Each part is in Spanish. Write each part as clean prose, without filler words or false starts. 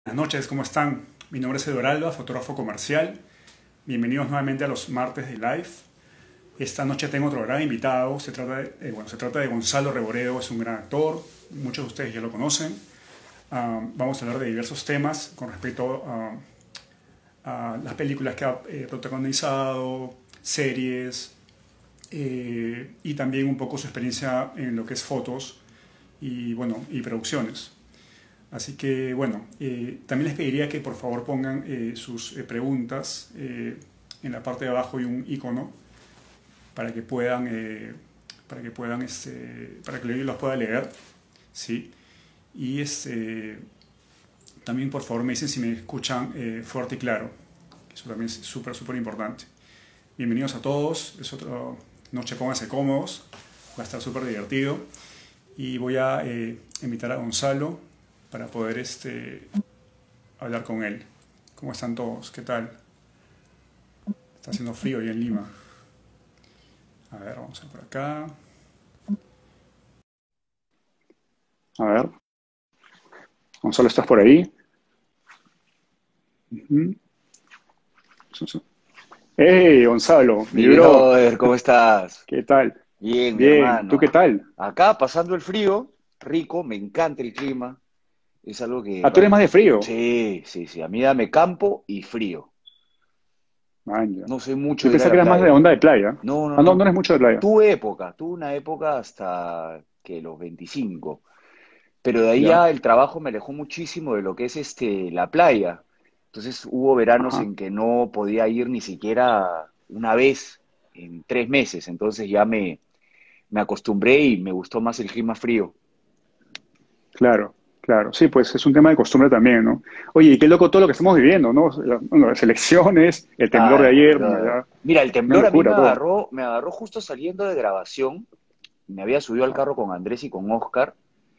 Buenas noches, ¿cómo están? Mi nombre es Eduardo Alba, fotógrafo comercial. Bienvenidos nuevamente a los martes de Live. Esta noche tengo otro gran invitado. Se trata de Gonzalo Reboreo, es un gran actor. Muchos de ustedes ya lo conocen. Vamos a hablar de diversos temas con respecto a las películas que ha protagonizado, series, y también un poco su experiencia en lo que es fotos y producciones. Así que bueno, también les pediría que por favor pongan sus preguntas. En la parte de abajo hay un icono para que puedan, para que yo los pueda leer, ¿sí? Y también por favor me dicen si me escuchan fuerte y claro. Eso también es súper importante. Bienvenidos a todos. Es otra noche, pónganse cómodos. Va a estar súper divertido. Y voy a invitar a Gonzalo para poder hablar con él. ¿Cómo están todos? ¿Qué tal? Está haciendo frío ahí en Lima. A ver, vamos a ver por acá. A ver. Gonzalo, ¿estás por ahí? Ujú. ¡Hey, Gonzalo! Mi Mi bro, brother, ¿cómo estás? ¿qué tal? Bien, mi Bien, ¿tú hermano. qué tal? Acá pasando el frío, rico, me encanta el clima. Es algo que, Ah, tú eres más de frío. sí, sí, sí, a mí dame campo y frío. Man, ya. No soy mucho Yo de ir a pensaba que la eras más de playa. onda de playa. No, no, Ah, no, no no. eres mucho de playa. Tuve una época hasta que los 25. Pero de ahí Ya. ya el trabajo me alejó muchísimo de lo que es la playa. Entonces hubo veranos Ajá. en que no podía ir ni siquiera una vez en 3 meses. Entonces ya me acostumbré y me gustó más el clima frío. Claro, claro. Sí, pues es un tema de costumbre también, ¿no? Oye, y qué loco todo lo que estamos viviendo, ¿no? Bueno, las elecciones, el temblor de Ay, ayer, ¿no? brother. Ya, Mira, el una temblor a mí locura todo. me agarró justo saliendo de grabación. Me había subido al Ajá. carro con Andrés y con Oscar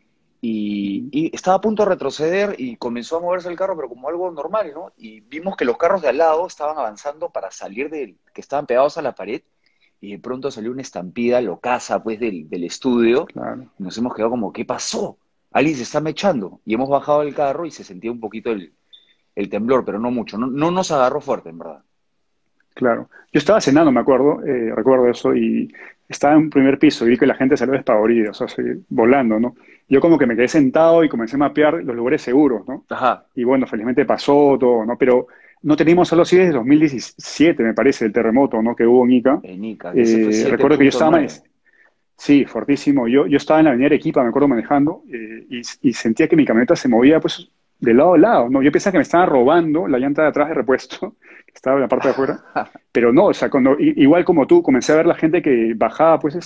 y, Ujú. y estaba a punto de retroceder y comenzó a moverse el carro, pero como algo normal, ¿no? Y vimos que los carros de al lado estaban avanzando para salir que estaban pegados a la pared y de pronto salió una estampida locaza, pues, del estudio Claro, y nos hemos quedado como, ¿qué pasó? Alguien se está mechando. Y hemos bajado del carro y se sentía un poquito el temblor, pero no mucho. No, no nos agarró fuerte, en verdad. claro. Yo estaba cenando, me acuerdo, recuerdo eso, y estaba en un primer piso y vi que la gente salió despavorida, o sea, así, volando, ¿no? Yo como que me quedé sentado y comencé a mapear los lugares seguros, ¿no? Ajá, Y bueno, felizmente pasó todo, ¿no? Pero no teníamos algo así desde 2017, me parece, el terremoto, ¿no? Que hubo en Ica. en Ica, que ese fue siete Recuerdo que yo punto estaba, nueve. sí, fortísimo. Yo estaba en la avenida Arequipa, me acuerdo manejando, y sentía que mi camioneta se movía pues de lado a lado, ¿no? Yo pensaba que me estaban robando la llanta de atrás de repuesto, que estaba en la parte de afuera, pero no, o sea, igual como tú, comencé a ver la gente que bajaba pues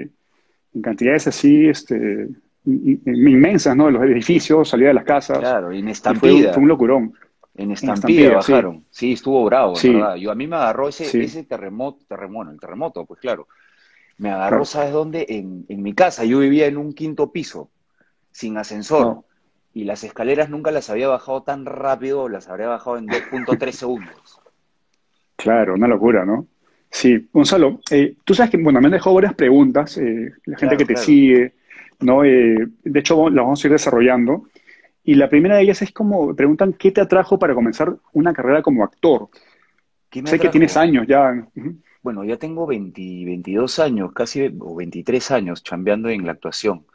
en cantidades así inmensas, ¿no? De los edificios, salía de las casas, Claro, y fue un locurón. En En estampida estampida, sí, bajaron. Sí, estuvo bravo, en sí, verdad. A mí me agarró sí, ese el terremoto, pues claro. Me agarró, claro. ¿sabes dónde? En mi casa. Yo vivía en un quinto piso, sin ascensor. Wow. Y las escaleras nunca las había bajado tan rápido, las habría bajado en 2.3 segundos. Claro, una locura, ¿no? Sí, Gonzalo, tú sabes que, bueno, me han dejado varias preguntas, la gente que Claro, te claro. sigue, ¿no? De hecho, las vamos a ir desarrollando. Y la primera de ellas es como, preguntan, ¿qué te atrajo para comenzar una carrera como actor? ¿Qué me Sé que tienes atrajo? años ya. Ujú. Bueno, ya tengo 22 años, casi, o 23 años chambeando en la actuación.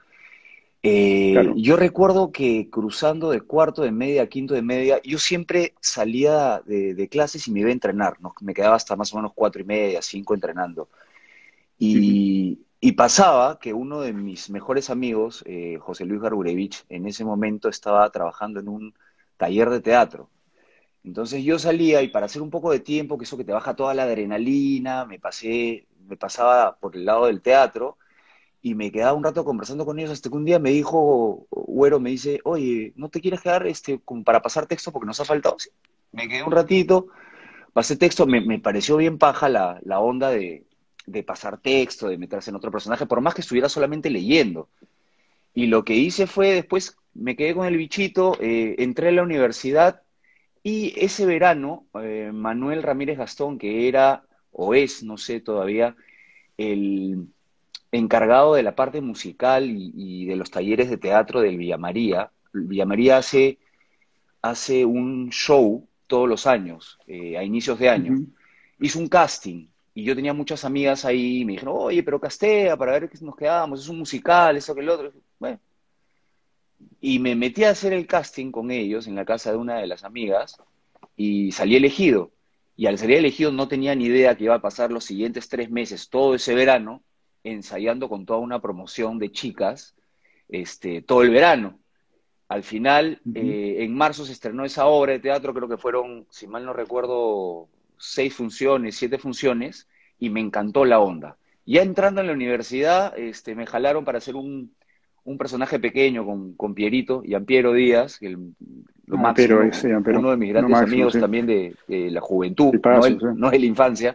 Claro, Yo recuerdo que cruzando de cuarto de media a quinto de media, yo siempre salía de clases y me iba a entrenar, ¿no? Me quedaba hasta más o menos 4:30, 5 entrenando. ujú, Y pasaba que uno de mis mejores amigos, José Luis Garburevich, en ese momento estaba trabajando en un taller de teatro. Entonces yo salía y para hacer un poco de tiempo, que eso que te baja toda la adrenalina, me pasaba por el lado del teatro y me quedaba un rato conversando con ellos hasta que un día me dijo, Güero, me dice, oye, ¿no te quieres quedar como para pasar texto porque nos ha faltado? Sí. Me quedé un ratito, pasé texto, me pareció bien paja la onda de pasar texto, de meterse en otro personaje, por más que estuviera solamente leyendo. Y lo que hice fue después, me quedé con el bichito, entré a la universidad y ese verano, Manuel Ramírez Gastón, que era o es, no sé todavía, el encargado de la parte musical y de los talleres de teatro del Villa María. Villa María hace hace un show todos los años, a inicios de año. Ujú. Hizo un casting y yo tenía muchas amigas ahí y me dijeron, oye, pero castea para ver qué nos quedamos, es un musical, eso que el otro. Bueno, y me metí a hacer el casting con ellos en la casa de una de las amigas y salí elegido. Y al salir elegido no tenía ni idea que iba a pasar los siguientes 3 meses, todo ese verano, ensayando con toda una promoción de chicas, todo el verano. Al final, Ujú. en marzo se estrenó esa obra de teatro, creo que fueron, si mal no recuerdo, 6 funciones, 7 funciones, y me encantó la onda. Ya entrando en la universidad, me jalaron para hacer un personaje pequeño con Pierito, Piero Díaz, que lo Ah, pero máximo, ese, pero uno de mis lo grandes máximo, amigos sí. también de la juventud, no, Tipazo, sí. no de la infancia.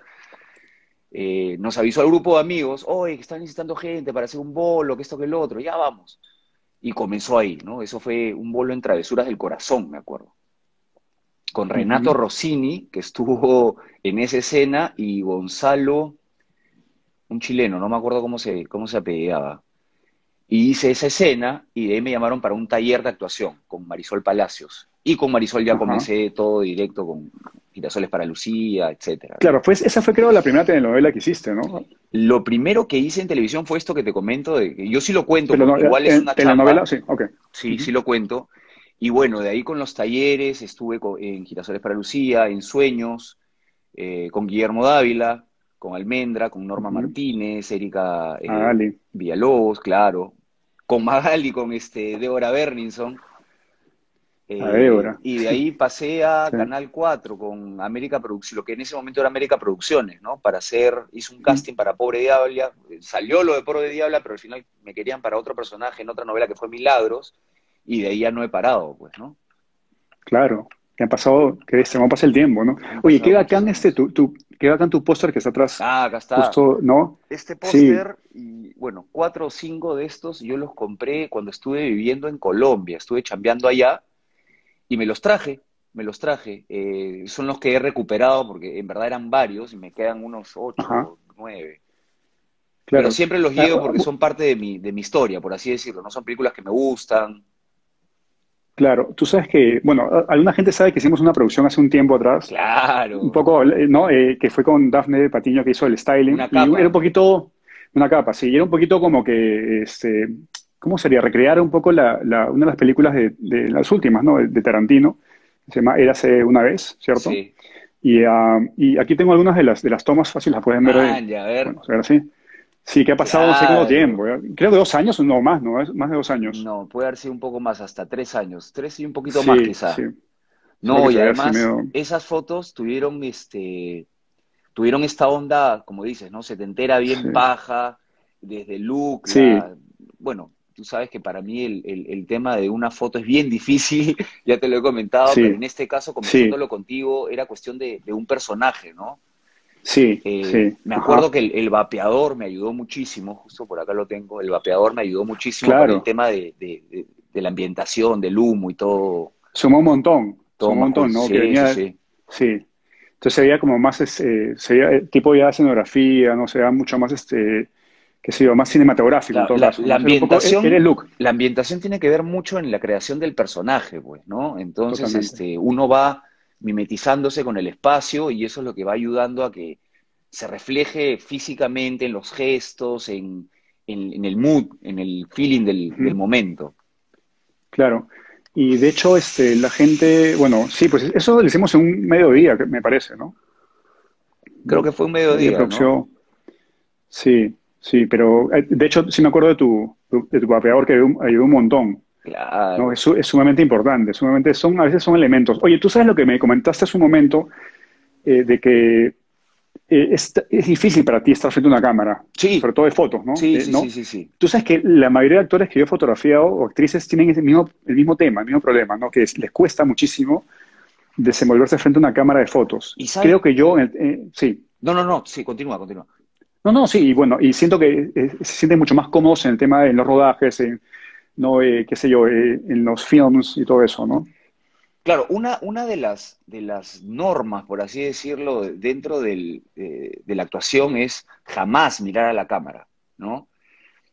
Nos avisó al grupo de amigos, oye, que están necesitando gente para hacer un bolo, que esto, que el otro, ya vamos. Y comenzó ahí, ¿no? Eso fue un bolo en Travesuras del Corazón, me acuerdo. Con Renato Ujú. Rossini, que estuvo en esa escena, y Gonzalo, un chileno, no me acuerdo cómo se apellidaba. Y hice esa escena y de ahí me llamaron para un taller de actuación con Marisol Palacios. Y con Marisol ya Ajá. comencé todo directo con Girasoles para Lucía, etcétera, ¿no? Claro, pues esa fue creo la primera telenovela que hiciste, ¿no? Lo primero que hice en televisión fue esto que te comento, de que yo sí lo cuento Pero no, porque igual es una telenovela, chamba, sí, ok. sí, Ujú. sí lo cuento. Y bueno, de ahí con los talleres, estuve en Girasoles para Lucía, en Sueños, con Guillermo Dávila, con Almendra, con Norma Ujú. Martínez, Erika Ah, Ali. Villalobos, claro, con Magali, con Débora Berninson. A Débora. Y de Sí, ahí pasé a sí. Canal 4 con América Producciones, lo que en ese momento era América Producciones, ¿no? Hice un Ujú. casting para Pobre Diabla, salió lo de Pobre Diabla, pero al final me querían para otro personaje en otra novela que fue Milagros, y de ahí ya no he parado, pues, ¿no? Claro. Que han pasado, que se me pasa el tiempo, ¿no? Han Oye, pasado qué muchos bacán años. qué bacán tu póster que está atrás, Ah, acá está. justo, ¿no? Este Sí. póster, y bueno, 4 o 5 de estos yo los compré cuando estuve viviendo en Colombia, estuve chambeando allá y me los traje. Son los que he recuperado porque en verdad eran varios y me quedan unos Ajá. 8 o 9. Pero Claro. siempre los Ah, llevo porque son parte de mi historia, por así decirlo. No son películas que me gustan. claro, tú sabes que, bueno, alguna gente sabe que hicimos una producción hace un tiempo atrás, un Claro, poco, ¿no? Que fue con Dafne Patiño que hizo el styling una y era un capa. poquito, una capa, sí, y era un poquito como que, ¿cómo sería? Recrear un poco una de las películas de las últimas, ¿no? De Tarantino, que se llama Érase una vez, ¿cierto? Sí. Y aquí tengo algunas de las tomas fáciles, las pueden ver, Man, ya, a ver. bueno, a ver así. Sí, que ha pasado no sé cuánto tiempo, Claro. ¿ya? Creo que 2 años, no más, ¿no? Es más de 2 años. No, puede haber sido un poco más, hasta 3 años. 3 y un poquito más Sí, sí. quizá. Solo No, que y se ve así además medio. esas fotos tuvieron esta onda, como dices, ¿no? Setentera, bien Sí, paja, desde el look, sí, bueno, tú sabes que para mí el tema de una foto es bien difícil, ya te lo he comentado, pero sí, en este caso, sí, conversándolo contigo, era cuestión de un personaje, ¿no? sí, sí, Me ajá, acuerdo que el vapeador me ayudó muchísimo, justo por acá lo tengo, el vapeador me ayudó muchísimo para el claro. tema de la ambientación, del humo y todo Sumó un más cool. montón, ¿no? Que Sí, sí, venía, sí. sí. Entonces se veía como más, se veía tipo ya escenografía, ¿no? Se veía mucho más, qué sé yo, más cinematográfico en La, todo la- caso, la ¿no? Era un poco, era el ambientación, look, la ambientación tiene que ver mucho en la creación del personaje, pues, ¿no? Entonces, totalmente. uno va mimetizándose con el espacio y eso es lo que va ayudando a que se refleje físicamente en los gestos, en el mood, en el feeling del Ujú, momento. claro. Y de hecho, la gente, bueno, sí, pues eso lo hicimos en un mediodía, me parece, ¿no? Creo que fue un Ahí de mediodía, ¿no? producción. Sí, sí, pero de hecho sí me acuerdo de tu vapeador que ayudó un montón, ¿no? Claro. Es sumamente importante, a veces son elementos. Oye, tú sabes lo que me comentaste hace un momento, de que es difícil para ti estar frente a una cámara, sobre Sí, todo de fotos, ¿no? sí, sí, sí, ¿No? sí, sí. Tú sabes que la mayoría de actores que yo he fotografiado o actrices tienen el mismo tema, el mismo problema, ¿no? Que les cuesta muchísimo desenvolverse frente a una cámara de fotos. Y Creo sabes, que yo, sí. no, no, no, sí, continúa, continúa. No, no, sí, y bueno, y siento que se sienten mucho más cómodos en el tema de los rodajes, no, qué sé yo, en los films y todo eso, ¿no? Claro, una de las normas, por así decirlo, dentro de la actuación es jamás mirar a la cámara, ¿no?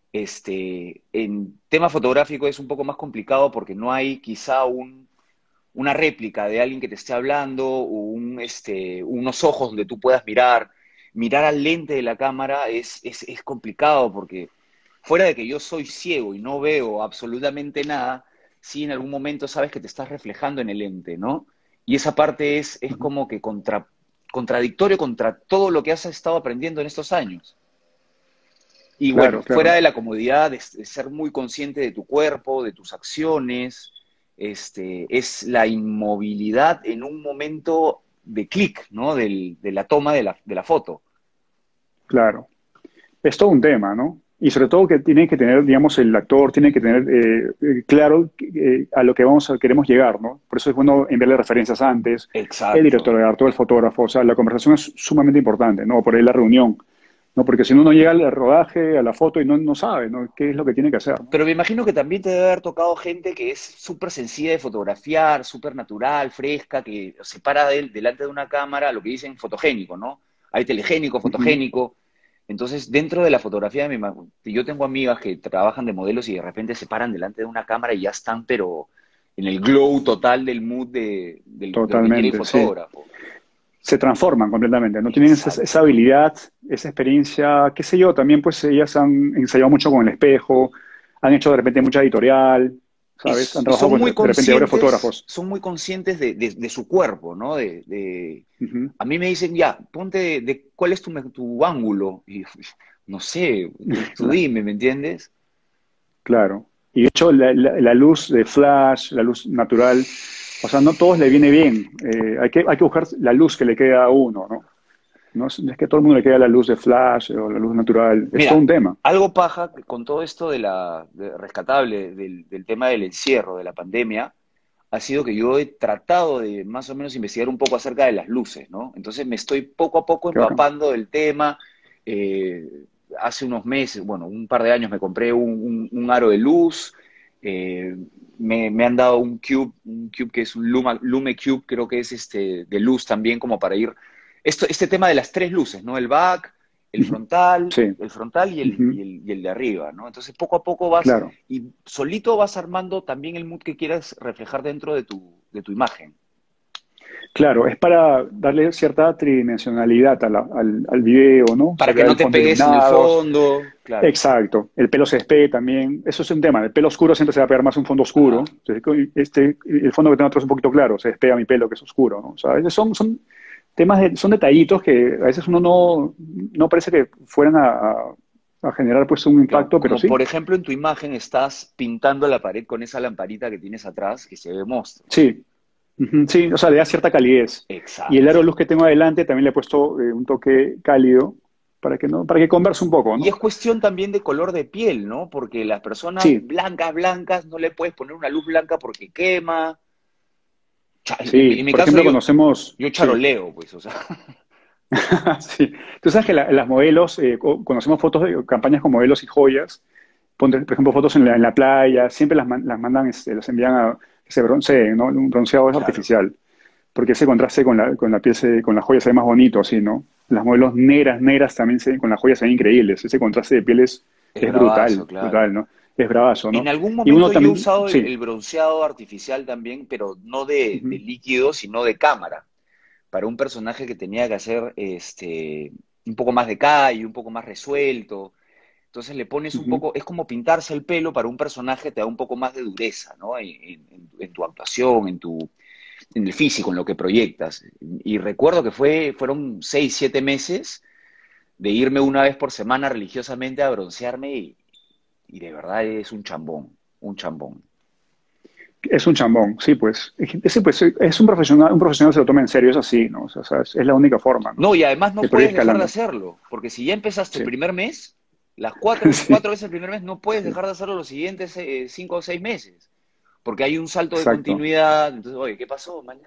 En tema fotográfico es un poco más complicado porque no hay quizá una réplica de alguien que te esté hablando, o unos ojos donde tú puedas mirar. Mirar al lente de la cámara es complicado porque fuera de que yo soy ciego y no veo absolutamente nada, sí en algún momento sabes que te estás reflejando en el lente, ¿no? Y esa parte es Ujú. como que contradictorio contra todo lo que has estado aprendiendo en estos años. Y bueno, Claro, fuera claro. de la comodidad de ser muy consciente de tu cuerpo, de tus acciones, es la inmovilidad en un momento de clic, ¿no? De la toma de la foto. Claro. Es todo un tema, ¿no? Y sobre todo que tiene que tener, digamos, el actor tiene que tener claro a lo que queremos llegar, ¿no? Por eso es bueno enviarle referencias antes, el Exacto. director de arte, el fotógrafo, o sea, la conversación es sumamente importante, ¿no? Por ahí la reunión, ¿no? Porque si uno no llega al rodaje, a la foto y no sabe, ¿no? ¿Qué es lo que tiene que hacer, ¿no? Pero me imagino que también te debe haber tocado gente que es súper sencilla de fotografiar, súper natural, fresca, que se para delante de una cámara, lo que dicen fotogénico, ¿no? Hay telegénico, Ujú. fotogénico. Entonces, dentro de la fotografía, yo tengo amigas que trabajan de modelos y de repente se paran delante de una cámara y ya están, pero en el glow total del mood de lo que quiere el Totalmente, sí. fotógrafo. Se transforman completamente, no tienen esa Exacto. habilidad, esa experiencia, qué sé yo, también pues ellas han ensayado mucho con el espejo, han hecho de repente mucha editorial, ¿sabes? Han Y trabajado con de repente varios fotógrafos. son muy conscientes de su cuerpo, ¿no? Ujú. A mí me dicen, ya, ponte cuál es tu ángulo. Y no sé, tú Cla- dime, ¿me entiendes? Claro. Y de hecho la luz de flash, la luz natural, o sea, no todos le viene bien. Hay que buscar la luz que le queda a uno, ¿no? No es que a todo el mundo le queda la luz de flash o la luz natural, es todo Mira, un tema. algo paja con todo esto rescatable del tema del encierro, de la pandemia, ha sido que yo he tratado de más o menos investigar un poco acerca de las luces, ¿no? Entonces me estoy poco a poco Qué bacán. empapando del tema. Eh, Hace unos meses, bueno, un par de años me compré un aro de luz. eh, Me han dado un cube que es un Lume Cube, creo que es de luz también, como para ir. Este tema de las tres luces, ¿no? El back, Ujú. Sí. el frontal Ujú. y el de arriba, ¿no? Entonces poco a poco vas Claro. y solito vas armando también el mood que quieras reflejar dentro de tu imagen. Claro, es para darle cierta tridimensionalidad al video, ¿no? O sea, Para que crear no el te fondo pegues en el iluminados. fondo, claro. Exacto. El pelo se despegue también. Eso es un tema. El pelo oscuro siempre se va a pegar más un fondo oscuro. Ajá. Entonces, el fondo que tengo atrás es un poquito claro. Se despega mi pelo que es oscuro, ¿no? O sea, a veces son temas, son detallitos que a veces uno no parece que fueran a generar pues un Claro. impacto, pero Como sí. por ejemplo en tu imagen estás pintando la pared con esa lamparita que tienes atrás que se ve monstruo. Sí. Ujú, sí, o sea, le da cierta calidez. Y el aro Exacto. de luz que tengo adelante también le he puesto un toque cálido para que no, para que converse un poco, Y ¿no? es cuestión también de color de piel, ¿no? Porque las personas Sí, blancas, no le puedes poner una luz blanca porque quema. sí. En mi Por caso ejemplo, conocemos, yo sí, charoleo, pues, o sea. sí. Tú sabes que las modelos, conocemos fotos de campañas con modelos y joyas. Ponte, por ejemplo, fotos en la playa, siempre las mandan, las envían a que se bronceen, ¿no? Un bronceado es Claro. artificial, porque ese contraste con la piel, con la joya se ve más bonito, así, ¿no? Las modelos negras también con la joya se ven increíbles. Ese contraste de piel Es es bravazo, brutal, claro. ¿no? Es bravazo, En ¿no? algún Y uno momento yo he también, usado sí. el bronceado artificial también, pero no de Ujú, líquido, sino de cámara, para un personaje que tenía que hacer un poco más de calle, un poco más resuelto. Entonces le pones un ujú, poco, es como pintarse el pelo para un personaje, te da un poco más de dureza, ¿no? En tu actuación, en el físico, en lo que proyectas. Y recuerdo que fueron 6, 7 meses de irme una vez por semana religiosamente a broncearme y de verdad es un chambón, un chambón. es un chambón, sí, pues. Ese, pues, es un profesional se lo toma en serio, es así, ¿no? O sea, es la única forma, ¿no? No, y además no De por ir puedes dejar de escalando. hacerlo, porque si ya empezaste el Sí, primer mes, las cuatro sí, veces el primer mes, no puedes sí, dejar de hacerlo los siguientes 5 o 6 meses, porque hay un salto de exacto. continuidad. Entonces, oye, ¿qué pasó, man?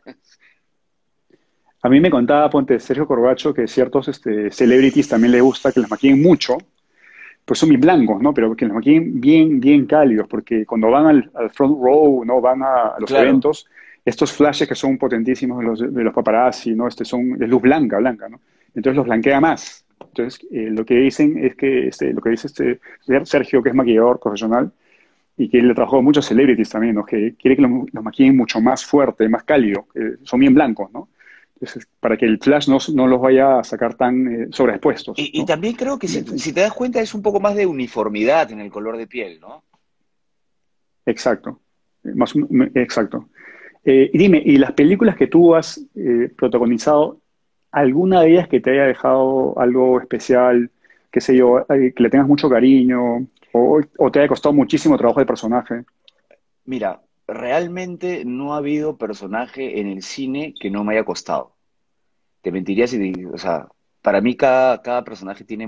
A mí me contaba, ponte, Sergio Corbacho, que ciertos celebrities también le gusta que les maquillen mucho, pues son muy blancos, ¿no? Pero que les maquillen bien, bien cálidos, porque cuando van al front row, ¿no? Van a los Claro, eventos, estos flashes que son potentísimos de los paparazzi, ¿no? Son de luz blanca, blanca, ¿no? Entonces los blanquea más. Entonces, lo que dicen es que, lo que dice Sergio, que es maquillador profesional, y que él le trabajó con muchos celebrities también, ¿no? Que quiere que los maquillen mucho más fuerte, más cálido, que son bien blancos, ¿no? Entonces, para que el flash no los vaya a sacar tan sobreexpuestos, Y ¿no? también creo que si te das cuenta es un poco más de uniformidad en el color de piel, ¿no? Exacto, exacto. Y dime, ¿y las películas que tú has protagonizado, alguna de ellas que te haya dejado algo especial, qué sé yo, que le tengas mucho cariño o te haya costado muchísimo trabajo de personaje? Mira, realmente no ha habido personaje en el cine que no me haya costado. Te mentiría si o sea, para mí cada personaje tiene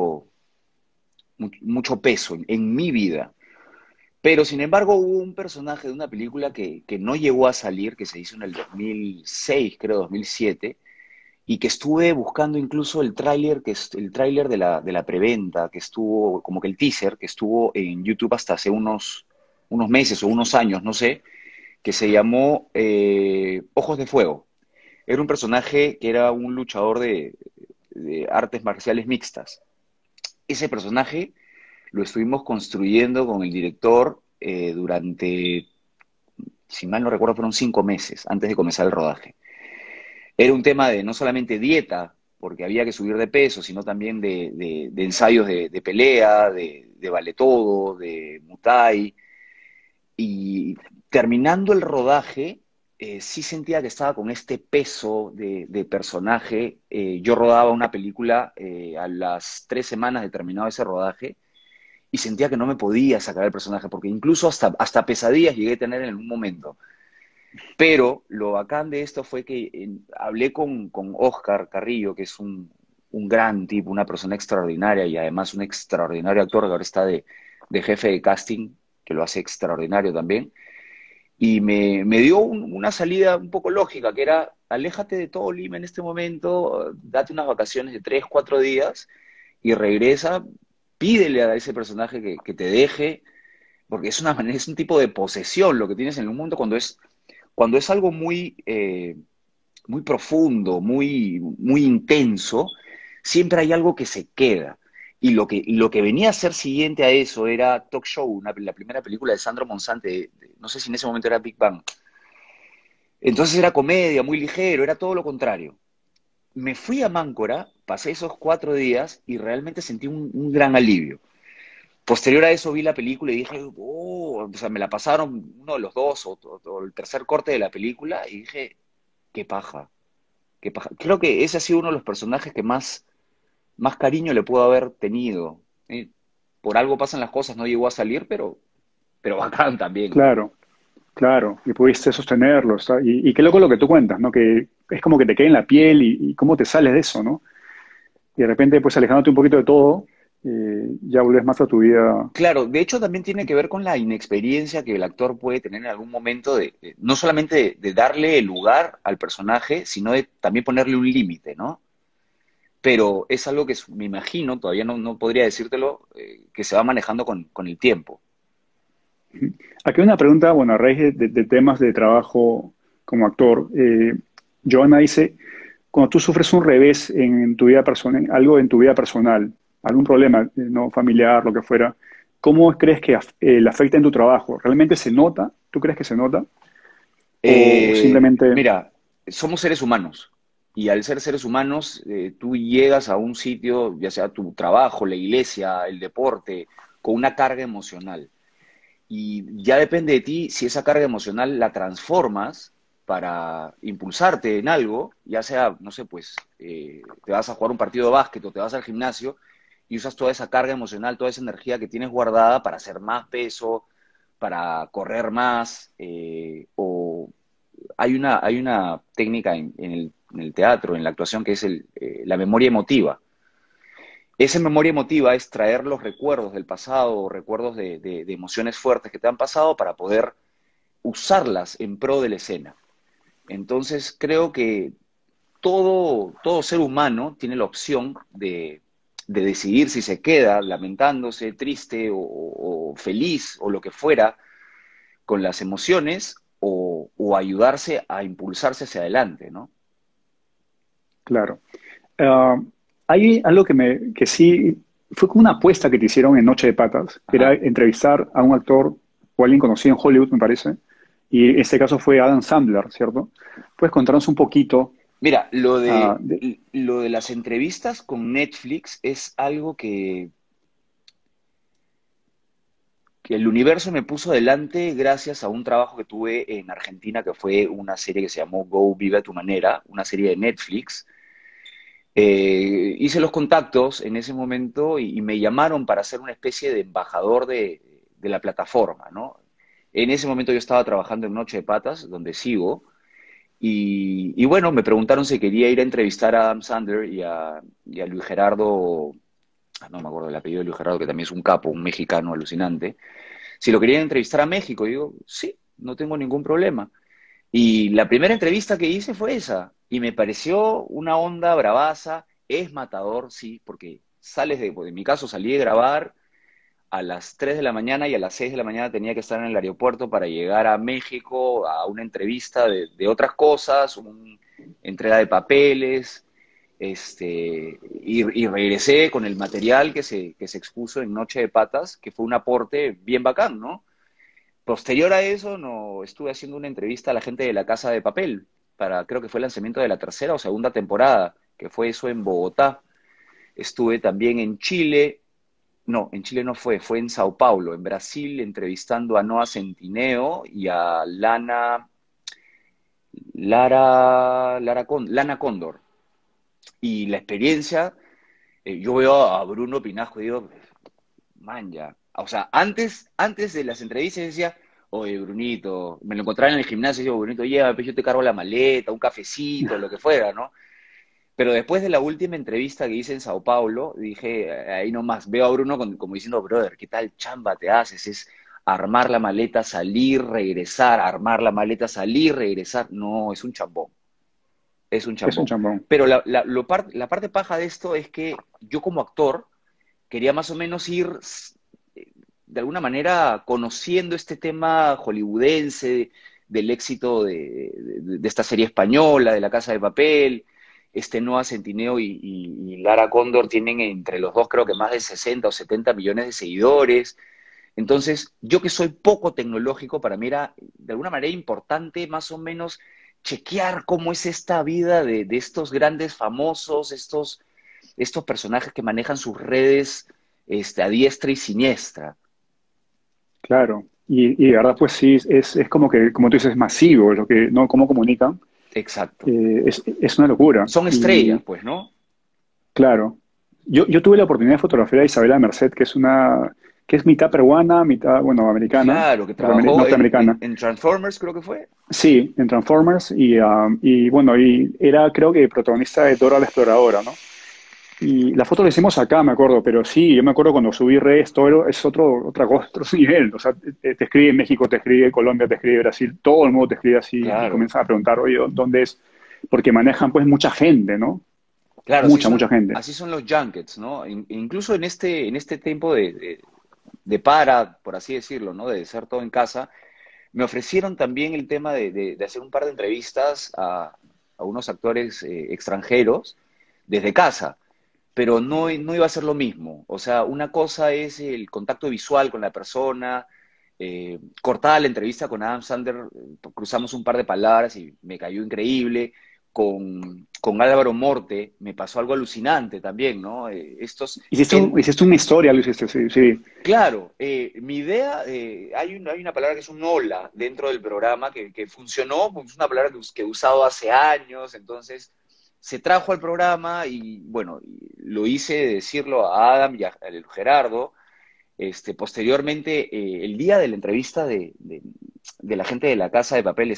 mucho peso en mi vida. Pero sin embargo hubo un personaje de una película que no llegó a salir, que se hizo en el 2006, creo 2007, y que estuve buscando incluso el tráiler, el tráiler de la preventa, que estuvo, como que el teaser, que estuvo en YouTube hasta hace unos meses o unos años, no sé, que se llamó Ojos de Fuego. Era un personaje que era un luchador de artes marciales mixtas. Ese personaje lo estuvimos construyendo con el director durante, si mal no recuerdo, fueron 5 meses antes de comenzar el rodaje. Era un tema de no solamente dieta, porque había que subir de peso, sino también de ensayos de pelea, de vale todo, de muay. Y terminando el rodaje, sí sentía que estaba con este peso de personaje. Yo rodaba una película a las 3 semanas de terminado ese rodaje y sentía que no me podía sacar el personaje, porque incluso hasta pesadillas llegué a tener en algún momento. Pero lo bacán de esto fue que hablé con Oscar Carrillo, que es un gran tipo, una persona extraordinaria y además un extraordinario actor que ahora está de jefe de casting, que lo hace extraordinario también. Y me dio una salida un poco lógica, que era, aléjate de todo Lima en este momento, date unas vacaciones de 3, 4 días y regresa, pídele a ese personaje que te deje, porque es una manera, es un tipo de posesión lo que tienes en el mundo cuando es algo muy profundo, muy intenso, siempre hay algo que se queda. Y lo que venía a ser siguiente a eso era Talk Show, la primera película de Sandro Monsante, no sé si en ese momento era Big Bang. Entonces era comedia, muy ligero, era todo lo contrario. Me fui a Máncora, pasé esos 4 días y realmente sentí un gran alivio. Posterior a eso vi la película y dije, oh, o sea, me la pasaron uno de los dos o el tercer corte de la película y dije, qué paja, qué paja. Creo que ese ha sido uno de los personajes que más cariño le puedo haber tenido. Por algo pasan las cosas, no llegó a salir, pero bacán también. Claro, claro, y pudiste sostenerlo, y qué loco lo que tú cuentas, ¿no? Que es como que te queda en la piel y cómo te sales de eso, ¿no? Y de repente, pues alejándote un poquito de todo, ya volvés más a tu vida. Claro, de hecho también tiene que ver con la inexperiencia que el actor puede tener en algún momento no solamente de darle el lugar al personaje, sino de también ponerle un límite, ¿no? Pero es algo que me imagino, todavía no podría decírtelo, que se va manejando con el tiempo. Aquí una pregunta, bueno, a raíz de temas de trabajo como actor. Joana dice, cuando tú sufres un revés en tu vida personal, algo en tu vida personal, algún problema, no familiar, lo que fuera, ¿cómo crees que le afecta en tu trabajo? ¿Realmente se nota? ¿Tú crees que se nota? ¿O simplemente, Mira, somos seres humanos y al ser seres humanos, tú llegas a un sitio, ya sea tu trabajo, la iglesia, el deporte, con una carga emocional. Y ya depende de ti si esa carga emocional la transformas para impulsarte en algo, ya sea, no sé, pues te vas a jugar un partido de básquet o te vas al gimnasio y usas toda esa carga emocional, toda esa energía que tienes guardada para hacer más peso, para correr más, o hay una técnica en el teatro, en la actuación, que es la memoria emotiva. Esa memoria emotiva es traer los recuerdos del pasado o recuerdos de emociones fuertes que te han pasado para poder usarlas en pro de la escena. Entonces creo que todo ser humano tiene la opción de decidir si se queda lamentándose, triste o feliz o lo que fuera con las emociones o ayudarse a impulsarse hacia adelante, ¿no? claro? Ah, hay algo que sí, fue como una apuesta que te hicieron en Noche de Patas, que era Ajá. entrevistar a un actor o alguien conocido en Hollywood, me parece. Y este caso fue Adam Sandler, ¿cierto? ¿Puedes contarnos un poquito Mira, de... lo de las entrevistas con Netflix es algo que el universo me puso delante gracias a un trabajo que tuve en Argentina, que fue una serie que se llamó Go, Vive a tu manera, una serie de Netflix. Hice los contactos en ese momento y me llamaron para ser una especie de embajador de la plataforma, ¿no? En ese momento yo estaba trabajando en Noche de Patas, donde sigo, y bueno, me preguntaron si quería ir a entrevistar a Adam Sandler y a Luis Gerardo, no me acuerdo el apellido de Luis Gerardo, que también es un capo, un mexicano alucinante, si lo querían entrevistar a México. Y digo, sí, no tengo ningún problema. Y la primera entrevista que hice fue esa, y me pareció una onda bravaza, es matador, sí, porque sales en mi caso salí de grabar a las 3 de la mañana y a las 6 de la mañana tenía que estar en el aeropuerto para llegar a México a una entrevista de otras cosas, una entrega de papeles, y regresé con el material que se expuso en Noche de Patas, que fue un aporte bien bacán, ¿no? Posterior a eso, no, estuve haciendo una entrevista a la gente de La Casa de Papel, creo que fue el lanzamiento de la tercera o segunda temporada, que fue eso en Bogotá. Estuve también en Chile, no, en Chile no fue en Sao Paulo, en Brasil, entrevistando a Noah Centineo y a Lana Cóndor. Y la experiencia, yo veo a Bruno Pinasco y digo, man, ya. O sea, antes de las entrevistas decía, oye, Brunito, me lo encontraba en el gimnasio y digo, Brunito, lleva, pues yo te cargo la maleta, un cafecito, lo que fuera, ¿no? Pero después de la última entrevista que hice en Sao Paulo, dije, ahí nomás, veo a Bruno como diciendo, brother, ¿qué tal chamba te haces? Es armar la maleta, salir, regresar, armar la maleta, salir, regresar. No, es un chambón, es un Es un chambón. chambón. Pero la parte paja de esto es que yo como actor quería más o menos ir de alguna manera conociendo este tema hollywoodense del éxito de esta serie española, de La Casa de Papel. Noah Centineo y Lara Cóndor tienen entre los dos creo que más de 60 o 70 millones de seguidores. Entonces, yo que soy poco tecnológico, para mí era de alguna manera importante más o menos chequear cómo es esta vida de estos grandes famosos, estos personajes que manejan sus redes a diestra y siniestra. Claro. Y de verdad, pues sí, es como que, como tú dices, es masivo lo que, ¿no? Cómo comunican. Exacto. Es una locura. Son estrellas, Y pues, ¿no? claro, yo tuve la oportunidad de fotografiar a Isabela Merced, que es mitad peruana, mitad, bueno, americana, Claro, que trabajó norteamericana. en Transformers, creo que fue. Sí, en Transformers y bueno, y era creo que protagonista de Dora la Exploradora, ¿no? Y la foto la hicimos acá, me acuerdo, pero sí, yo me acuerdo cuando subí redes, todo es otra cosa, otro nivel. O sea, te escribe México, te escribe Colombia, te escribe Brasil, todo el mundo te escribe así y Claro, comienzan a preguntar, oye, ¿dónde es? Porque manejan pues mucha gente, ¿no? claro, Mucha gente. así son los junkets, ¿no? Incluso en este tiempo de para, por así decirlo, ¿no? De ser todo en casa, me ofrecieron también el tema de hacer un par de entrevistas a unos actores extranjeros desde casa, pero no iba a ser lo mismo. O sea, una cosa es el contacto visual con la persona. Cortada la entrevista con Adam Sandler, cruzamos un par de palabras y me cayó increíble. Con Álvaro Morte me pasó algo alucinante también, ¿no? Él, Hiciste una historia, lo hiciste, sí, sí, claro, mi idea, hay una palabra que es un hola dentro del programa que funcionó, porque es una palabra que he usado hace años. Entonces se trajo al programa y bueno, y lo hice decirlo a Adam y a Gerardo. Posteriormente, el día de la entrevista de la gente de La Casa de Papel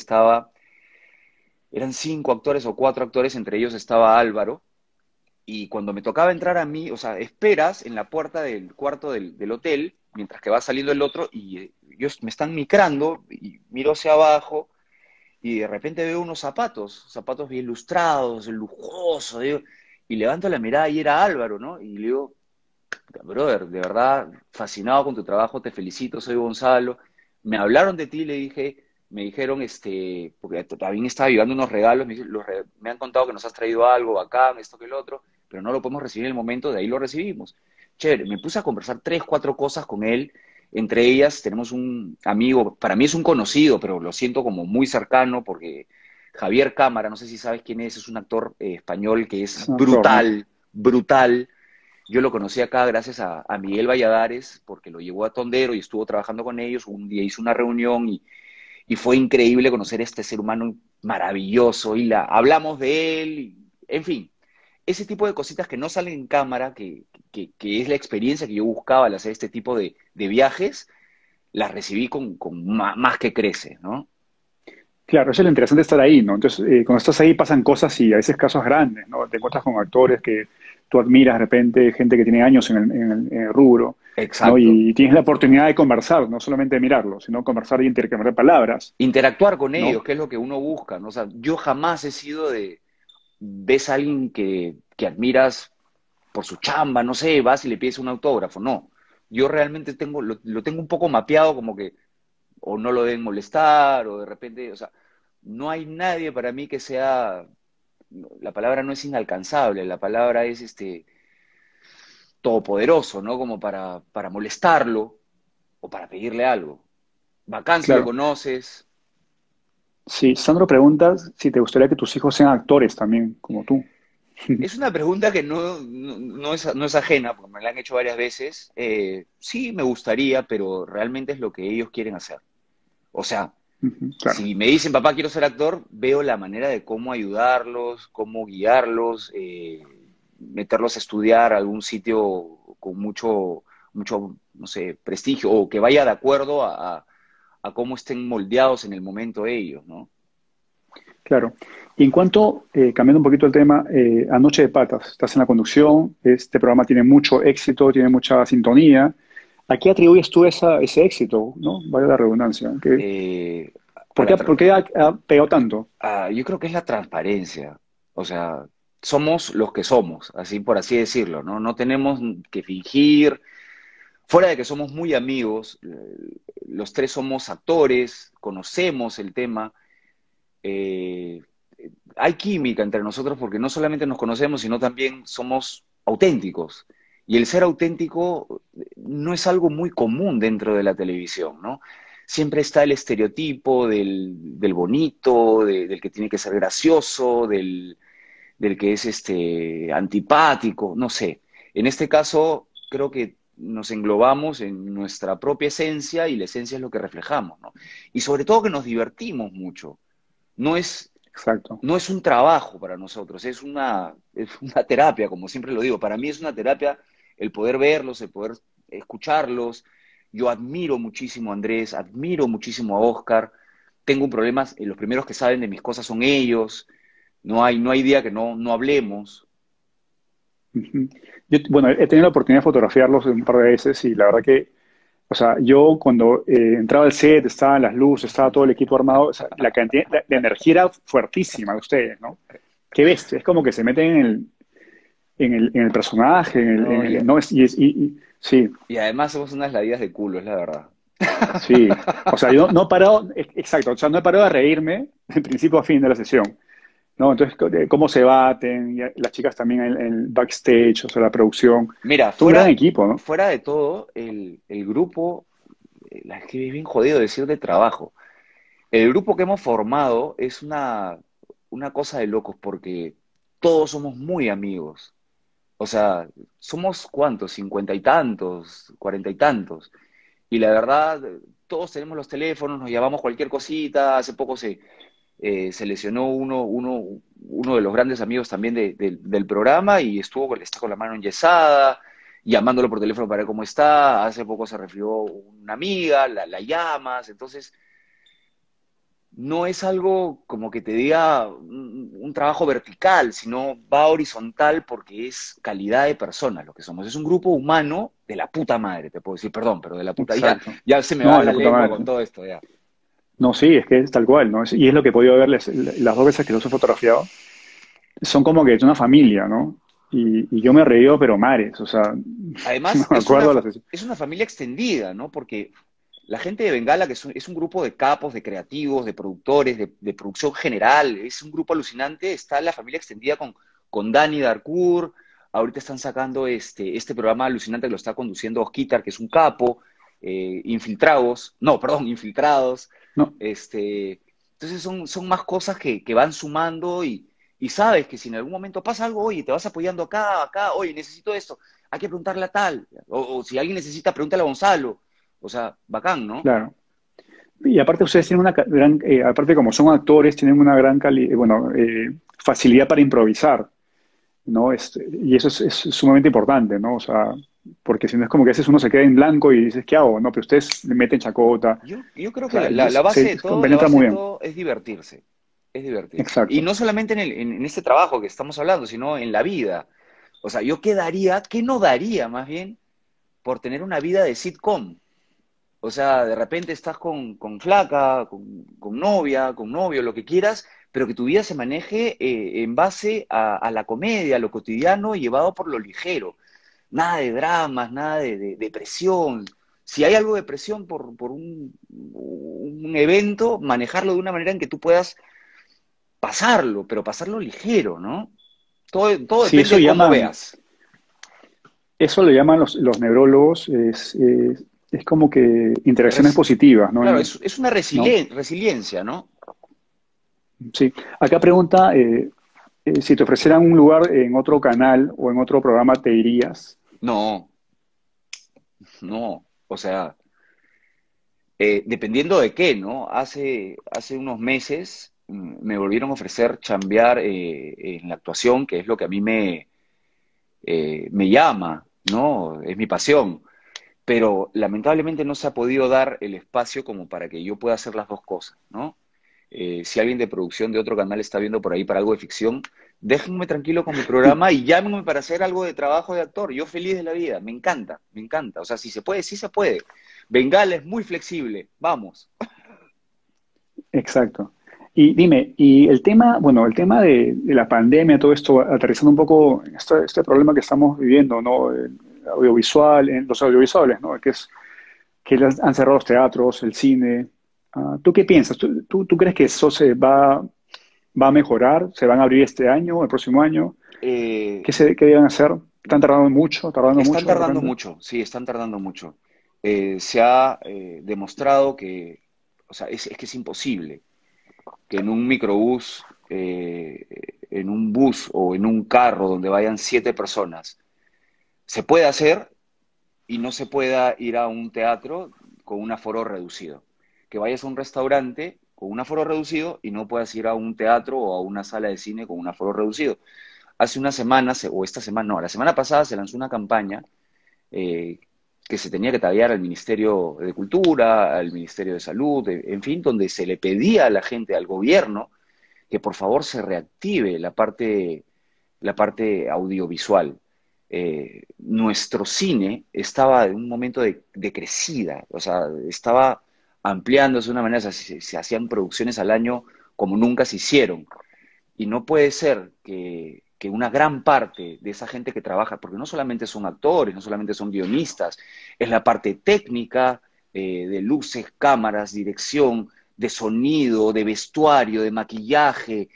eran 5 actores o 4 actores, entre ellos estaba Álvaro, y cuando me tocaba entrar a mí, o sea, esperas en la puerta del cuarto del hotel, mientras que va saliendo el otro, y ellos me están micrando, y miro hacia abajo, y de repente veo unos zapatos bien lustrados, lujosos, digo, y levanto la mirada y era Álvaro, ¿no? Y le digo, brother, de verdad, fascinado con tu trabajo, te felicito, soy Gonzalo. Me hablaron de ti, me dijeron, porque también estaba llevando unos regalos, me han contado que nos has traído algo bacán, esto que el otro, pero no lo podemos recibir en el momento, de ahí lo recibimos. Chévere, me puse a conversar 3, 4 cosas con él, Entre ellas tenemos un amigo, para mí es un conocido, pero lo siento como muy cercano porque Javier Cámara, no sé si sabes quién es un actor español que es Es un actor, ¿no? brutal, brutal. Yo lo conocí acá gracias a Miguel Valladares, porque lo llevó a Tondero y estuvo trabajando con ellos. Un día hizo una reunión y fue increíble conocer a este ser humano maravilloso. Hablamos de él, en fin, ese tipo de cositas que no salen en cámara, que es la experiencia que yo buscaba al hacer este tipo de viajes, las recibí con más que crece, ¿no? Claro, eso es lo interesante de estar ahí, ¿no? Entonces, cuando estás ahí pasan cosas y a veces casos grandes, ¿no? Te encuentras con actores que tú admiras de repente, gente que tiene años en el rubro, ¿no? Exacto. Y tienes la oportunidad de conversar, no solamente mirarlo, sino conversar y intercambiar palabras, Interactuar con ellos, ¿no? que es lo que uno busca, ¿no? O sea, yo jamás he sido ves a alguien que admiras por su chamba, no sé, vas y le pides un autógrafo, no. Yo realmente lo tengo un poco mapeado como que o no lo deben molestar o de repente, o sea, no hay nadie para mí que sea, la palabra no es inalcanzable, la palabra es todopoderoso, ¿no? Como para molestarlo o para pedirle algo. Bacán si lo Claro. conoces. Sí, Sandro pregunta si te gustaría que tus hijos sean actores también, como tú. Es una pregunta que no es ajena, porque me la han hecho varias veces. Sí, me gustaría, pero realmente es lo que ellos quieren hacer. O sea, Ujú, claro. si me dicen, papá, quiero ser actor, veo la manera de cómo ayudarlos, cómo guiarlos, meterlos a estudiar a algún sitio con mucho, no sé, prestigio, o que vaya de acuerdo a cómo estén moldeados en el momento ellos, ¿no? Claro. Y en cuanto, cambiando un poquito el tema, a Noche de Patas, estás en la conducción, este programa tiene mucho éxito, tiene mucha sintonía. ¿A qué atribuyes tú ese éxito, ¿no? Vaya la redundancia. Eh, a ¿Por la qué, tra- por qué ha pegado tanto? yo creo que es la transparencia. O sea, somos los que somos, así por así decirlo, ¿no? No tenemos que fingir. Fuera de que somos muy amigos, los tres somos actores, conocemos el tema, eh, hay química entre nosotros porque no solamente nos conocemos, sino también somos auténticos. Y el ser auténtico no es algo muy común dentro de la televisión, ¿no? Siempre está el estereotipo del bonito, del que tiene que ser gracioso, del que es antipático, no sé. En este caso, creo que nos englobamos en nuestra propia esencia y la esencia es lo que reflejamos, ¿no? Y sobre todo que nos divertimos mucho. No es, Exacto. no es un trabajo para nosotros, es una terapia, como siempre lo digo. Para mí es una terapia el poder verlos, el poder escucharlos. Yo admiro muchísimo a Andrés, admiro muchísimo a Oscar. Tengo un problema, los primeros que saben de mis cosas son ellos. No hay día que no hablemos. Ujú. Yo, bueno, he tenido la oportunidad de fotografiarlos un par de veces y la verdad que, o sea, yo cuando entraba al set, estaban las luces, estaba todo el equipo armado, o sea, la cantidad de energía era fuertísima de ustedes, ¿no? Qué bestia, es como que se meten en el personaje, No, no, sí, y además somos unas ladidas de culo, es la verdad. sí. O sea, yo no he parado, exacto, o sea, no he parado de reírme de principio a fin de la sesión, ¿no? Entonces, cómo se baten, y las chicas también en el backstage, o sea, la producción, Mira, todo un gran equipo, ¿no? fuera de todo, el grupo, la que es bien jodido decir de trabajo, el grupo que hemos formado es una cosa de locos porque todos somos muy amigos. O sea, somos cuántos, 50 y tantos, 40 y tantos. Y la verdad, todos tenemos los teléfonos, nos llamamos cualquier cosita. Hace poco se lesionó uno de los grandes amigos también del programa y está con la mano enyesada, llamándolo por teléfono para ver cómo está. Hace poco se resfrió una amiga, la llamas. Entonces, no es algo como que te diga un trabajo vertical, sino va horizontal porque es calidad de personas lo que somos. Es un grupo humano de la puta madre, te puedo decir, perdón, pero de la puta, Exacto. ya se me No, va de la la puta lengua madre. con todo esto, ya. No, sí, es que es tal cual, ¿no? Y es lo que he podido verles las dos veces que los he fotografiado. Son como que es una familia, ¿no? Y yo me he reído, pero mares, o sea, Además, me acuerdo de la sesión. es una familia extendida, ¿no? Porque la gente de Bengala, que es un grupo de capos, de creativos, de productores, de producción general, es un grupo alucinante. Está la familia extendida con Dani Darkur. Ahorita están sacando este programa alucinante que lo está conduciendo Osquitar, que es un capo. infiltrados, no, perdón, infiltrados. No, Entonces son más cosas que van sumando y sabes que si en algún momento pasa algo, oye, te vas apoyando acá, oye, necesito esto, hay que preguntarle a tal, o si alguien necesita, pregúntale a Gonzalo. O sea, bacán, ¿no? claro. Y aparte ustedes tienen una gran, aparte como son actores, tienen una gran facilidad para improvisar, ¿no? Y eso es sumamente importante, ¿no? O sea, porque si no es como que a veces uno se queda en blanco y dices, ¿qué hago? No, pero ustedes le meten chacota, Yo creo o que sea, la base de todo, la compenetra base muy de bien. todo es divertirse. Es divertirse. Y Exacto. no solamente en este trabajo que estamos hablando, sino en la vida. O sea, yo ¿qué no daría más bien por tener una vida de sitcom? O sea, de repente estás con flaca, con novia, con novio, lo que quieras, pero que tu vida se maneje en base a la comedia, a lo cotidiano, llevado por lo ligero. Nada de dramas, nada de depresión. Si hay algo de presión por un evento, manejarlo de una manera en que tú puedas pasarlo, pero pasarlo ligero, ¿no? Todo Sí, depende de cómo veas. eso lo llaman los neurólogos, es como que interacciones Res- positivas, ¿no? claro, es una ¿No? resiliencia, ¿no? Sí. Acá pregunta, si te ofrecieran un lugar en otro canal o en otro programa, ¿te irías? No, no. O sea, dependiendo de qué, ¿no? Hace unos meses me volvieron a ofrecer chambear en la actuación, que es lo que a mí me llama, ¿no? Es mi pasión. Pero lamentablemente no se ha podido dar el espacio como para que yo pueda hacer las dos cosas, ¿no? Si alguien de producción de otro canal está viendo por ahí para algo de ficción, déjenme tranquilo con mi programa y llámenme para hacer algo de trabajo de actor. Yo feliz de la vida, me encanta, me encanta. O sea, si se puede, sí se puede. Bengala es muy flexible, vamos. Exacto. Y dime, y el tema, bueno, el tema de la pandemia, todo esto, aterrizando un poco en este problema que estamos viviendo, ¿no? Audiovisual, en los audiovisuales, ¿no? Que han cerrado los teatros, el cine. ¿Tú qué piensas? ¿Tú crees que eso va a mejorar? ¿Se van a abrir este año, el próximo año? Eh, ¿Qué deben hacer? ¿Están tardando Están mucho de tardando repente? mucho, sí, están tardando mucho. Se ha demostrado que, o sea, es que es imposible que en un microbús, en un bus o en un carro donde vayan 7 personas, se puede hacer y no se pueda ir a un teatro con un aforo reducido. Que vayas a un restaurante con un aforo reducido y no puedas ir a un teatro o a una sala de cine con un aforo reducido. Hace unas semanas, o esta semana, no, la semana pasada se lanzó una campaña eh, que se tenía que taguear al Ministerio de Cultura, al Ministerio de Salud, en fin, donde se le pedía a la gente, al gobierno, que por favor se reactive la parte audiovisual. Nuestro cine estaba en un momento de crecida, o sea, estaba ampliándose de una manera, o sea, se hacían producciones al año como nunca se hicieron. Y no puede ser que una gran parte de esa gente que trabaja, porque no solamente son actores, no solamente son guionistas, es la parte técnica, de luces, cámaras, dirección, de sonido, de vestuario, de maquillaje.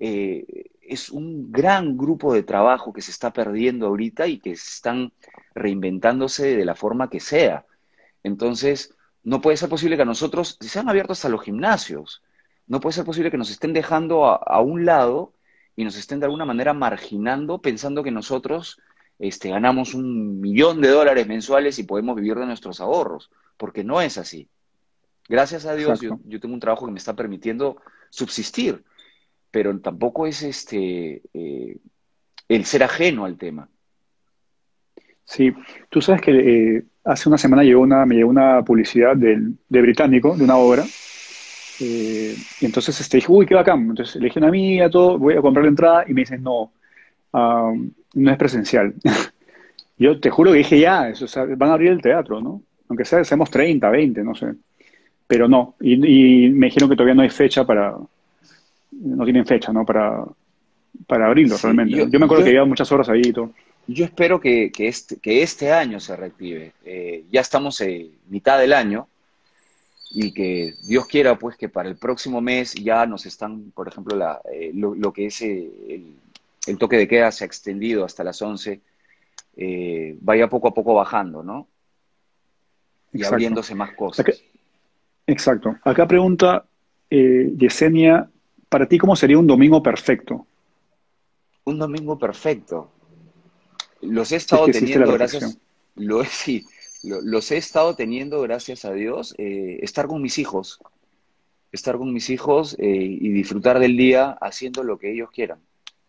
Es un gran grupo de trabajo que se está perdiendo ahorita y que están reinventándose de la forma que sea. Entonces, no puede ser posible que a nosotros, si se han abierto hasta los gimnasios, no puede ser posible que nos estén dejando a un lado y nos estén de alguna manera marginando pensando que nosotros ganamos $1 millón mensuales y podemos vivir de nuestros ahorros, porque no es así. Gracias a Dios, Exacto. yo tengo un trabajo que me está permitiendo subsistir, pero tampoco es el ser ajeno al tema. Sí, tú sabes que hace una semana me llegó una publicidad de Británico, de una obra. Y entonces dije, uy, qué bacán. Entonces le dije a una amiga, todo, voy a comprar la entrada y me dicen, no, no es presencial. Yo te juro que dije, ya, o sea, van a abrir el teatro, ¿no? Aunque sea, seamos 30, 20, no sé. Pero no, y me dijeron que todavía no hay fecha no tienen fecha, ¿no? Para abrirlo Sí, realmente, ¿no? Yo me acuerdo que había muchas horas ahí y todo. yo espero que este año se reactive. Ya estamos en mitad del año y que Dios quiera pues que para el próximo mes ya nos están, por ejemplo, lo que es el toque de queda se ha extendido hasta las 11, vaya poco a poco bajando, ¿no? y exacto. abriéndose más Acá- cosas. exacto. Acá pregunta Yesenia, para ti, ¿cómo sería un domingo perfecto? Un domingo perfecto. Los he Si es estado que existe la teniendo perfección. gracias, sí, los he estado teniendo gracias a Dios, estar con mis hijos y disfrutar del día haciendo lo que ellos quieran.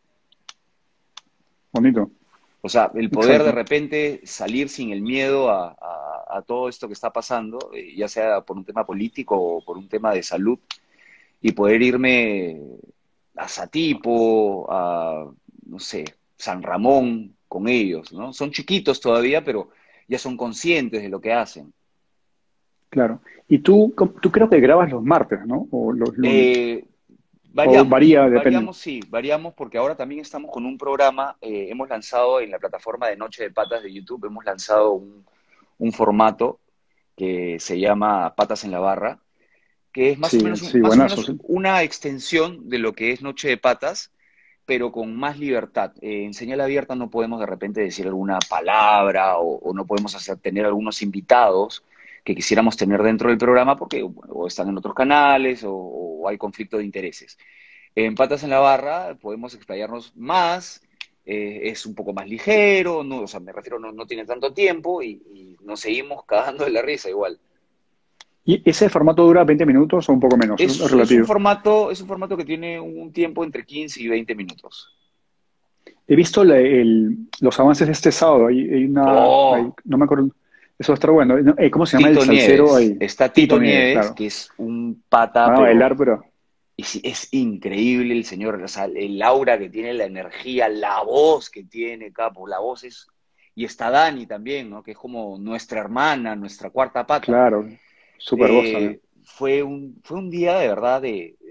Bonito. O sea, el poder de Exacto. repente salir sin el miedo a todo esto que está pasando, ya sea por un tema político o por un tema de salud, y poder irme a Satipo, a, no sé, San Ramón con ellos, ¿no? Son chiquitos todavía, pero ya son conscientes de lo que hacen. Claro. Y tú creo que grabas los martes, ¿no? O los lunes. Eh, O Variamos, varía, depende. variamos, sí, variamos porque ahora también estamos con un programa, hemos lanzado en la plataforma de Noche de Patas de YouTube, hemos lanzado un formato que se llama Patas en la Barra, que es Sí, sí, más o buenazo, menos sí. una extensión de lo que es Noche de Patas, pero con más libertad. En señal abierta no podemos de repente decir alguna palabra o no podemos tener algunos invitados que quisiéramos tener dentro del programa porque o están en otros canales o hay conflicto de intereses. En Patas en la Barra podemos explayarnos más, es un poco más ligero, no, o sea, me refiero, no tiene tanto tiempo y nos seguimos cagando de la risa igual. ¿Y ese formato dura 20 minutos o un poco menos? Es relativo. Es un formato que tiene un tiempo entre 15 y 20 minutos. He visto los avances de este sábado. ¡Oh! No me acuerdo. Eso va a estar bueno. No, ¿cómo se llama el Tito salsero Nieves. ahí? Está Tito Tito Nieves, Nieves, claro. que es un pata, Van a pero bailar, pero es increíble el señor. O sea, el aura que tiene, la energía, la voz que tiene, capo. La voz es. Y está Dani también, ¿no? Que es como nuestra hermana, nuestra cuarta pata. claro, super voz también. Fue un día de verdad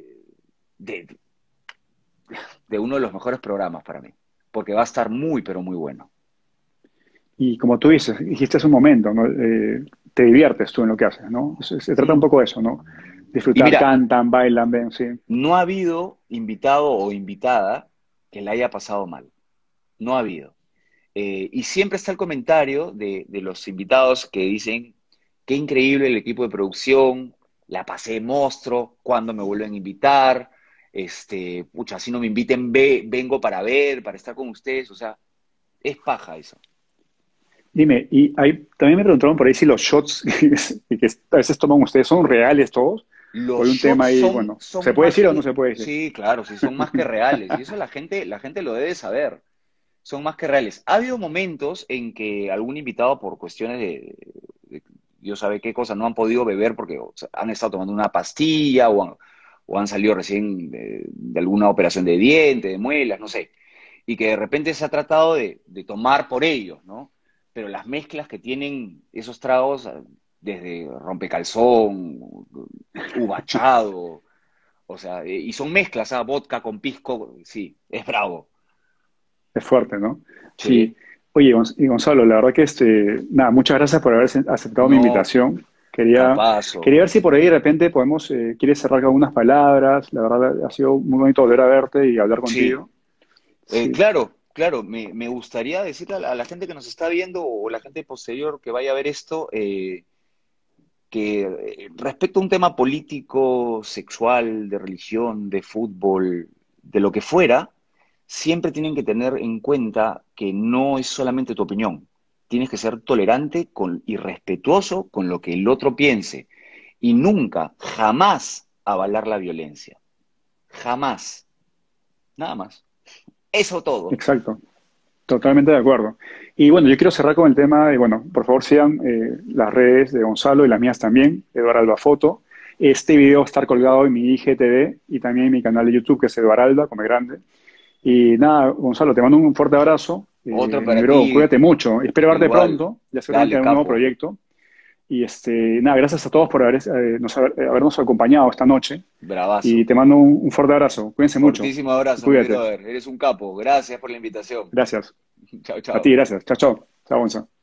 de, de uno de los mejores programas para mí. Porque va a estar muy, pero muy bueno. Y como tú dices, dijiste hace un momento, ¿no? Te diviertes tú en lo que haces, ¿no? Se trata un Sí. poco de eso, ¿no? Y Disfrutar, mira, cantan, bailan, ven, sí. no ha habido invitado o invitada que la haya pasado mal. No ha habido. Y siempre está el comentario de los invitados que dicen, qué increíble el equipo de producción, la pasé monstruo, cuando me vuelven a invitar, pucha, si no me inviten, vengo para ver, para estar con ustedes, o sea, es paja eso. Dime, también me preguntaron por ahí si los shots que a veces toman ustedes son reales todos, o Los hay un tema shots ahí, bueno, ¿se son puede más decir o no que, se puede decir? sí, claro, sí, son más que reales, y eso la gente lo debe saber. Son más que reales. Ha habido momentos en que algún invitado, por cuestiones de Dios sabe qué cosa, no han podido beber porque o sea, han estado tomando una pastilla o han salido recién de alguna operación de diente, de muelas, no sé. Y que de repente se ha tratado de tomar por ellos, ¿no? Pero las mezclas que tienen esos tragos, desde rompecalzón, uvachado, o sea, y son mezclas, ¿ah? Vodka con pisco, sí, es bravo. Es fuerte, ¿no? Sí. Sí, Oye, y Gonzalo, la verdad que nada, muchas gracias por haber aceptado mi no, invitación. Quería capazo. ver si por ahí de repente quieres cerrar con algunas palabras. La verdad ha sido muy bonito volver a verte y hablar Sí, contigo. Sí. claro, me gustaría decirle a la gente que nos está viendo o la gente posterior que vaya a ver esto, que respecto a un tema político, sexual, de religión, de fútbol, de lo que fuera, siempre tienen que tener en cuenta que no es solamente tu opinión. Tienes que ser tolerante y respetuoso con lo que el otro piense y nunca, jamás avalar la violencia. Jamás. Nada más. Eso todo. Exacto. Totalmente de acuerdo. Y bueno, yo quiero cerrar con el tema de, bueno, por favor sigan las redes de Gonzalo y las mías también, Eduardo Alba Foto. Este video va a estar colgado en mi IGTV y también en mi canal de YouTube, que es Eduardo Alba, come grande. Y nada, Gonzalo, te mando un fuerte abrazo. Otro Mi para bro, ti, cuídate mucho. Espero verte igual. pronto, ya seguramente Dale, en un nuevo capo. proyecto. Y nada, gracias a todos por habernos acompañado esta noche. Y Bravazo. te mando un fuerte abrazo. Cuídense mucho. Fortísimo abrazo, mi Cuídate. brother. Eres un capo. Gracias por la invitación. Gracias. Chao, A ti, chao. gracias. Chao, chao. Chao, Gonzalo.